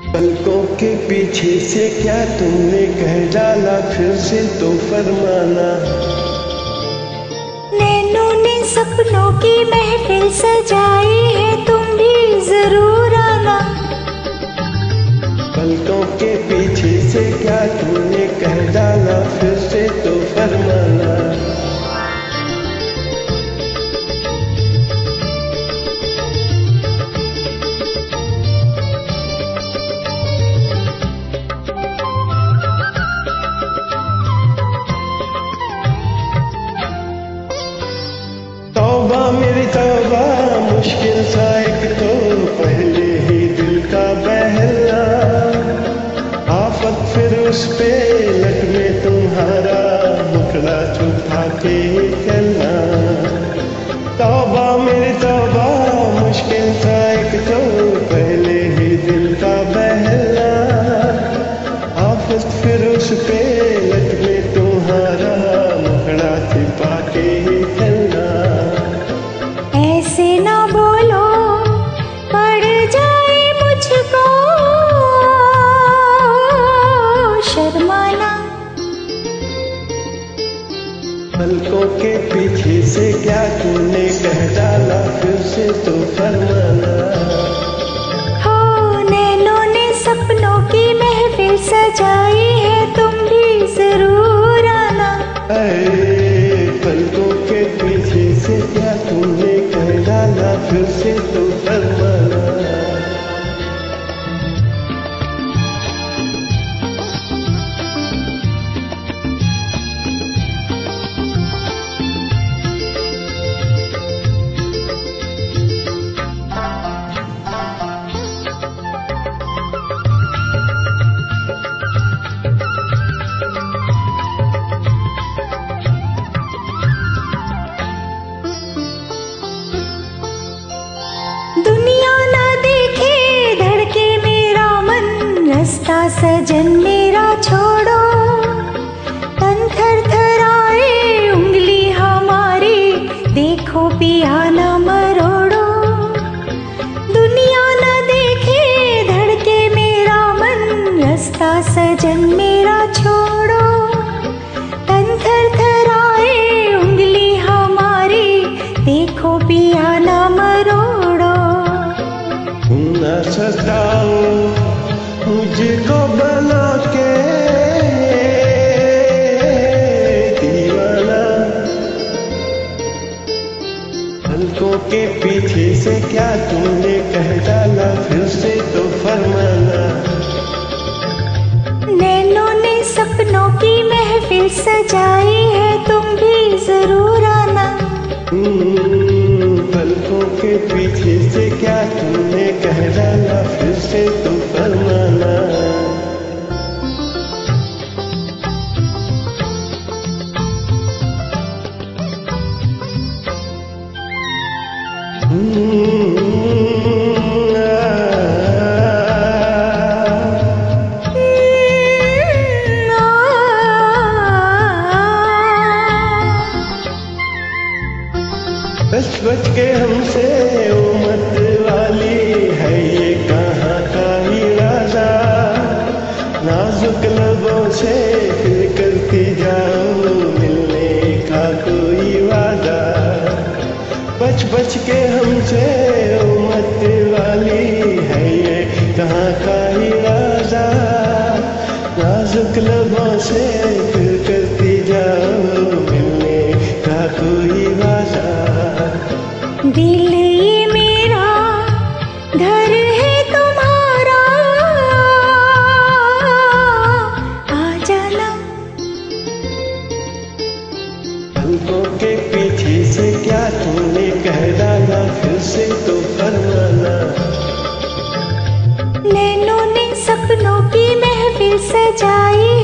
पलकों के पीछे से क्या तुमने कह डाला, फिर से तो फरमाना। नैनों ने सपनों की महफिल सजाई है, तुम भी जरूर आना। पलकों के पीछे से क्या तुमने कह डाला, फिर से तो फरमाना। तौबा मेरी तौबा, मुश्किल सा एक तो पहले ही दिल का बहलना। आफत फिर उस पे लट में तुम्हारा मुखड़ा छुपा के चलना। तौबा मेरी तौबा, मुश्किल सा एक तो पहले ही दिल का बहलना। आफत फिर उस पे लट में तुम्हारा मुखड़ा छुपा के चलना। ऐसे ना बोलो पड़ जाए मुझको शर्माना। पलकों के पीछे से क्या तुमने कह डाला, फिर से तो फरमाना। हो नैनों ने सपनों की महफिल सजाई है, तुम भी जरूर आना। पलकों के पीछे से क्या तुमने कह डाला, फिर से तो फरमाना। दुनिया ना देखे धड़के मेरा मन, रास्ता सजन मेरा छोड़ो। तन थर थराए उंगली हमारी, देखो पिया ना मरोड़ो। दुनिया ना देखे धड़के मेरा मन, रास्ता सजन मेरा छोड़ो। तन थर थराए उंगली हमारी, देखो पिया ना मरोड़ो। न सताओ मुझको बना के दीवाना। पलकों के पीछे से क्या तुमने कह डाला, फिर से तो फरमाना। नैनों ने सपनों की महफिल सजाई है, तुम भी जरूर आना। पलकों के पीछे से क्या तुमने कह डाला, फिर से तो फरमाना। बच बच के हमसे उम्मत वाली है, ये कहाँ का इरादा। नाजुक लबों से फिर करती जाओ मिलने का कोई वादा। बच बच के हमसे उम्मत वाली है, ये कहाँ का इरादा। नाजुक लबों से फिर करती जाओ मिलने का कोई वादा। दिल ये मेरा घर है तुम्हारा, आ जाना। पलकों के पीछे से क्या तुमने कह डाला, फिर से तो फरमाना। नैनों ने सपनों की महफिल सजाई